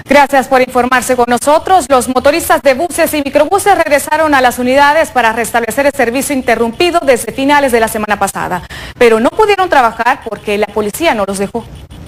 Gracias por informarse con nosotros. Los motoristas de buses y microbuses regresaron a las unidades para restablecer el servicio interrumpido desde finales de la semana pasada, pero no pudieron trabajar porque la policía no los dejó.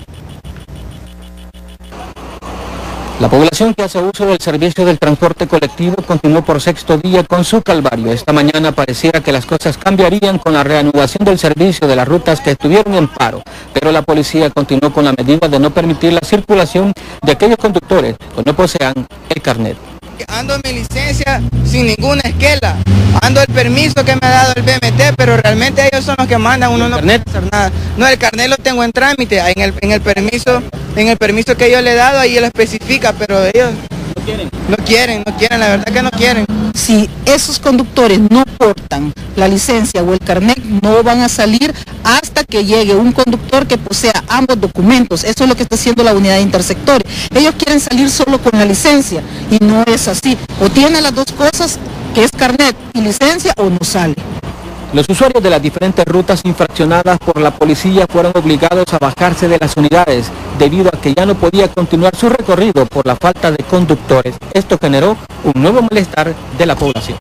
La población que hace uso del servicio del transporte colectivo continuó por sexto día con su calvario. Esta mañana pareciera que las cosas cambiarían con la reanudación del servicio de las rutas que estuvieron en paro, pero la policía continuó con la medida de no permitir la circulación de aquellos conductores que no posean el carnet. Ando mi licencia sin ninguna esquela, ando el permiso que me ha dado el BMT, pero realmente ellos son los que mandan, uno no puede hacer nada. No, el carnet lo tengo en trámite, en el permiso que yo le he dado, ahí lo especifica, pero ellos no quieren, la verdad que no quieren. Si esos conductores no portan la licencia o el carnet, no van a salir hasta que llegue un conductor que posea ambos documentos. Eso es lo que está haciendo la unidad de intersectores. Ellos quieren salir solo con la licencia y no es así. O tiene las dos cosas, que es carnet y licencia, o no sale. Los usuarios de las diferentes rutas infraccionadas por la policía fueron obligados a bajarse de las unidades debido a que ya no podía continuar su recorrido por la falta de conductores. Esto generó un nuevo malestar de la población.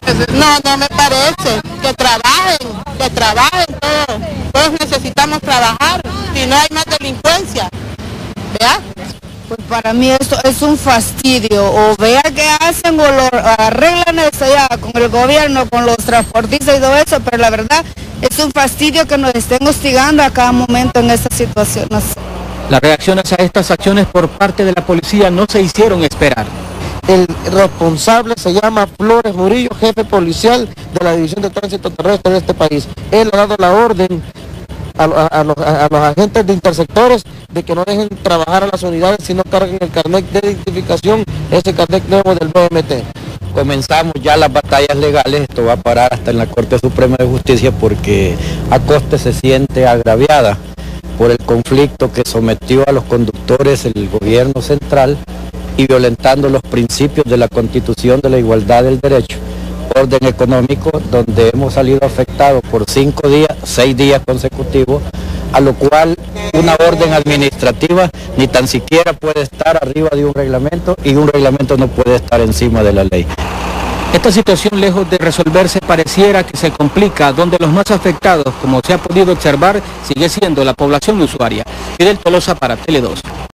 No me parece. Que trabajen todos. Todos necesitamos trabajar, si no hay más delincuencia. ¿Vea? Pues para mí esto es un fastidio, o vea qué hacen o lo arreglan eso ya con el gobierno, con los transportistas y todo eso, pero la verdad es un fastidio que nos estén hostigando a cada momento en estas situaciones. Las reacciones a estas acciones por parte de la policía no se hicieron esperar. El responsable se llama Flores Murillo, jefe policial de la División de Tránsito Terrestre de este país. Él ha dado la orden a los agentes de intersectores de que no dejen trabajar a las unidades si no carguen el carnet de identificación, ese carnet nuevo del BMT. Comenzamos ya las batallas legales, esto va a parar hasta en la Corte Suprema de Justicia porque Acoste se siente agraviada por el conflicto que sometió a los conductores el gobierno central y violentando los principios de la Constitución de la igualdad del derecho, orden económico, donde hemos salido afectados por 6 días consecutivos, a lo cual una orden administrativa ni tan siquiera puede estar arriba de un reglamento y un reglamento no puede estar encima de la ley. Esta situación, lejos de resolverse, pareciera que se complica, donde los más afectados, como se ha podido observar, sigue siendo la población usuaria. Fidel Tolosa para Tele 2.